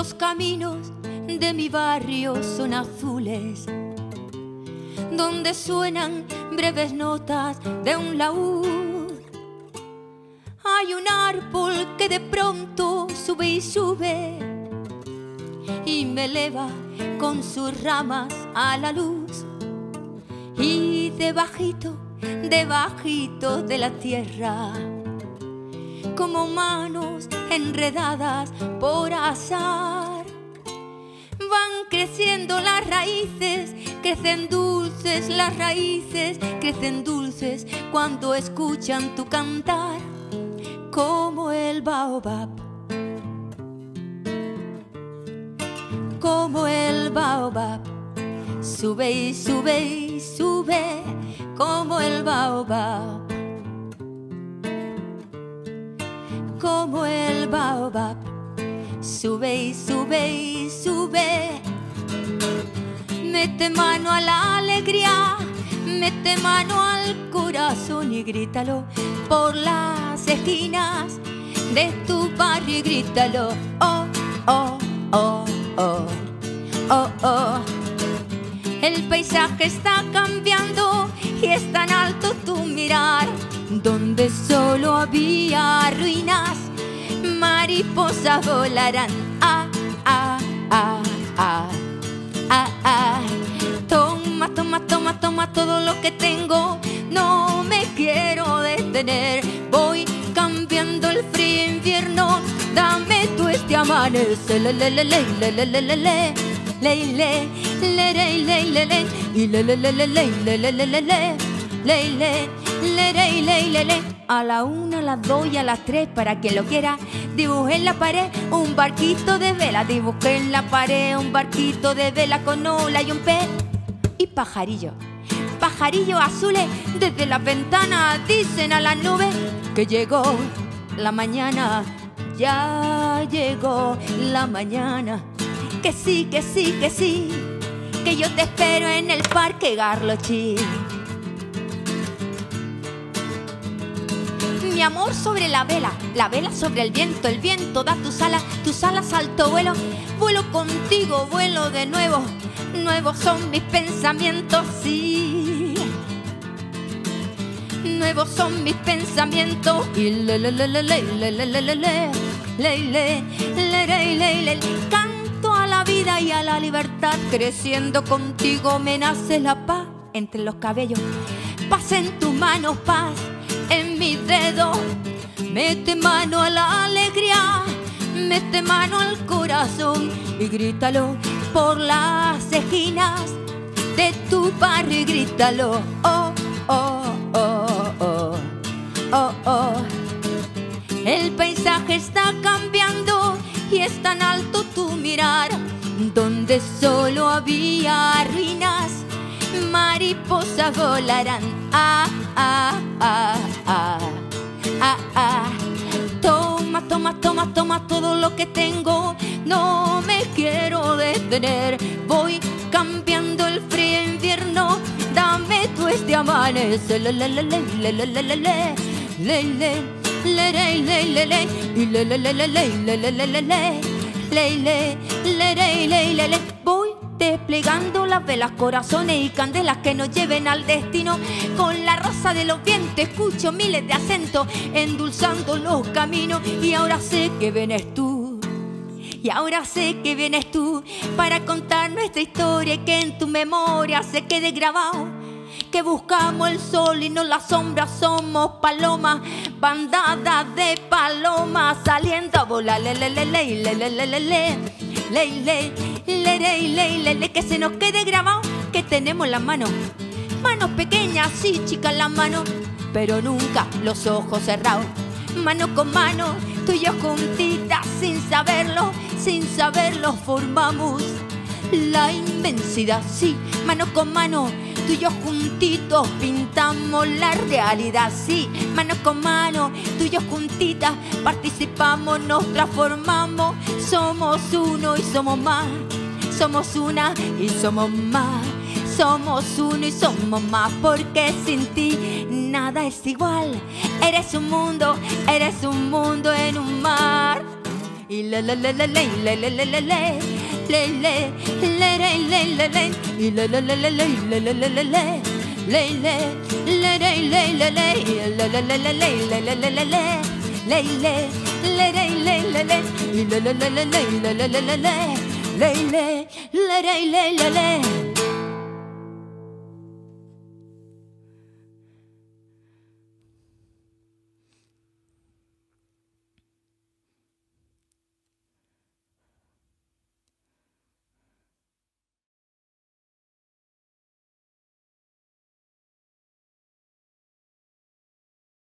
Los caminos de mi barrio son azules, donde suenan breves notas de un laúd. Hay un árbol que de pronto sube y sube y me eleva con sus ramas a la luz. Y debajito, debajito de la tierra, como manos enredadas por azar, van creciendo las raíces, crecen dulces las raíces, crecen dulces cuando escuchan tu cantar, como el baobab, como el baobab, sube y sube y sube, como el baobab, como el baobab, sube y sube y sube. Mete mano a la alegría, mete mano al corazón y grítalo por las esquinas de tu barrio y grítalo, oh, oh, oh, oh, oh, oh. El paisaje está cambiando y es tan alto tu mirar, donde solo había ruinas, mariposas volarán, ah, ah, ah, ah, ah, ah. Toma, toma, toma, toma todo lo que tengo, no me quiero detener, voy cambiando el frío invierno, dame tú este amanecer, le, le, le, le, le, le, le, le, le. Le, le, le, le, le, le, le, y le, le, le, le, le, le, le, le, le, le, le, le, le, le, le. A la 1, a las 2 y a las 3, para quien lo quiera, dibujé en la pared un barquito de vela, dibujé en la pared un barquito de vela con ola y un pez y pajarillo, pajarillos azules desde las ventanas dicen a las nubes que llegó la mañana, ya llegó la mañana. Que sí, que sí, que sí, que yo te espero en el parque Garlochi. Mi amor sobre la vela sobre el viento da tus alas alto vuelo. Vuelo contigo, vuelo de nuevo, nuevos son mis pensamientos, sí. Nuevos son mis pensamientos. Y le, le, le, le, le, le, le, le, le, le, le, le, le, le, le, a la vida y a la libertad, creciendo contigo me nace la paz entre los cabellos, paz en tus manos, paz en mis dedos, mete mano a la alegría, mete mano al corazón y grítalo por las esquinas de tu barrio y grítalo, oh, oh, oh, oh, oh, oh. El paisaje está cambiando y es tan alto tu mirar, donde solo había ruinas, mariposas volarán, ah, ah, ah, ah, ah, ah. Toma, toma, toma, toma todo lo que tengo, no me quiero detener, voy cambiando el frío invierno, dame tú este amanecer, le, le, le, le, le, le, le, le, le, le. Le, le, le, le, le, y le, le, le, le, le, le, le, le, le, le, le, le, le, le, le. Voy desplegando las velas, corazones y candelas que nos lleven al destino. Con la rosa de los vientos escucho miles de acentos endulzando los caminos. Y ahora sé que vienes tú, y ahora sé que vienes tú para contar nuestra historia y que en tu memoria se quede grabado que buscamos el sol y no la sombra, somos palomas, bandadas de palomas saliendo a volar, le, le, le, le, le, le, le, le, le, le, le, le, le, le, le, que se nos quede grabado que tenemos las manos pequeñas, sí, chicas las manos, pero nunca los ojos cerrados, mano con mano, tú y yo juntitas, sin saberlo formamos la inmensidad, sí, mano con mano, tú y yo juntitos pintamos la realidad, sí, mano con mano, tú y yo juntitas participamos, nos transformamos, somos uno y somos más, somos una y somos más, somos uno y somos más, porque sin ti nada es igual, eres un mundo en un mar. y la la la la la la la la la la le le le re le le le y la la la la la la la la la la le le le re le le le y la la la la la la la la la la le le le re le le le y la la la la la la la la la le le le re le le le